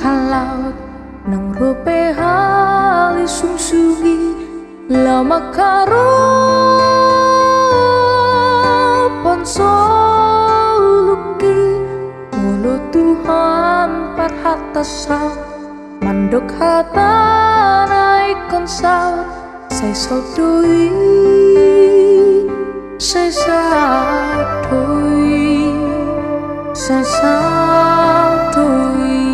kan laut nang rupe hali sumsugi lama karo ponsoluki mulu Tuhan parhatasa mandok hata naik konsaut saya sodoi saya sadoi saya sadoi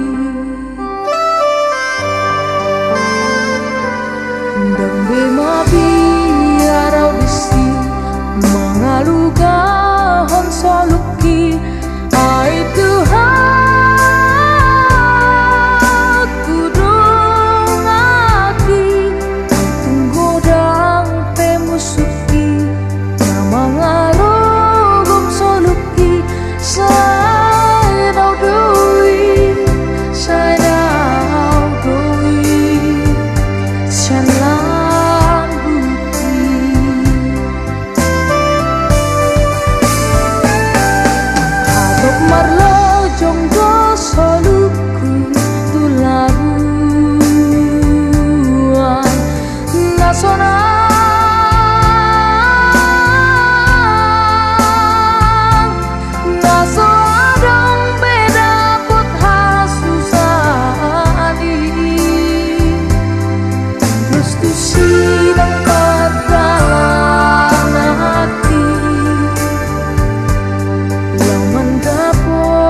dan bema biarau disi mengaluga hon soluki ai Tuhan kudung aki tunggu dang pemusuki nama ngarogom soluki saya dau doi saya dau doi Jalan bukti Hadok marlo jonggo soluku tularuan nasona naso adong beda pot hasusani Gusti ng pagkalanati Lang man dapat